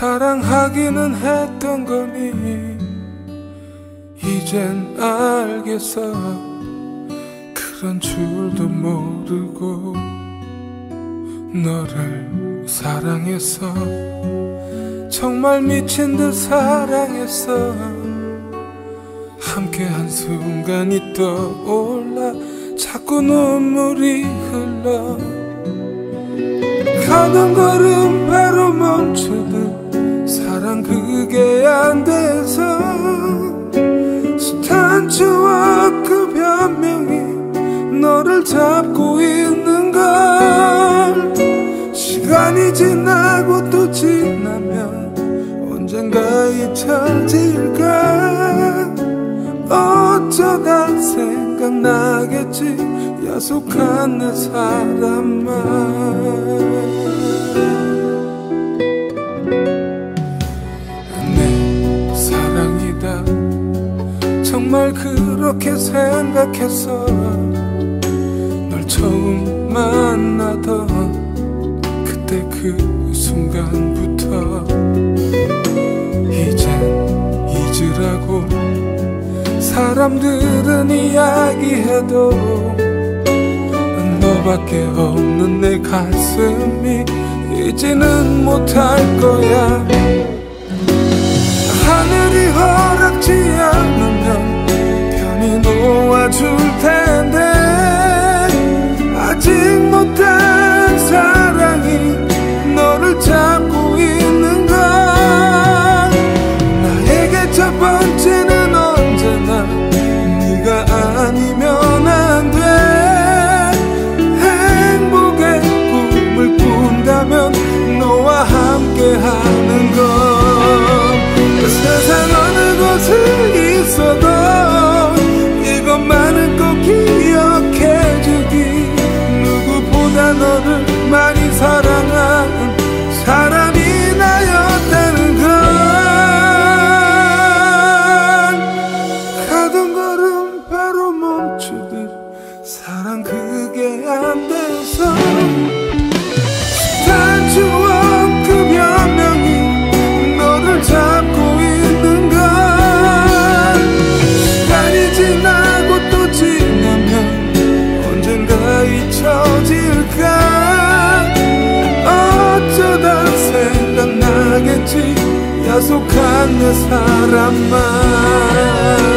사랑하기는 했던 거니 이젠 알겠어. 그런 줄도 모르고 너를 사랑했어. 정말 미친 듯 사랑했어. 함께한 순간이 떠올라 자꾸 눈물이 흘러. 가던 걸음 바로 멈추듯 사랑 그게 안 돼서 숱한 추억 그 변명이 너를 잡고 있는 걸. 시간이 지나고 또 지나면 언젠가 잊혀질까. 어쩌다 생각나겠지 야속한 내 사람만. 내 사랑이다 정말 그렇게 생각했어. 널 처음 만나던 그때 그 순간부터 이젠 잊으라고 사람들은 이야기해도 너밖에 없는 내 가슴이 잊지는 못할 거야. 하늘이 허락지 않으면 편히 놓아줄 텐데 아직 못한 사랑이 너를 잡고 있는 걸. 나에게 첫 번째는 언제나 네가 아니면 안 돼. 행복의 꿈을 꾼다면 너와 함께하는 것. 세상 어느 곳에 있어도 이것만은 꼭 기억해주기. 누구보다 너를 많이 사랑하는 사람이 나였다는 걸. 가던 걸음 바로 멈추듯 사랑 그게 안 돼서 숱한 추억 그 변명이 너를 잡고 있는 걸. 시간이 지나고 또 지나면 언젠가 잊혀질까. 어쩌다 생각나겠지 야속한 내 사람만.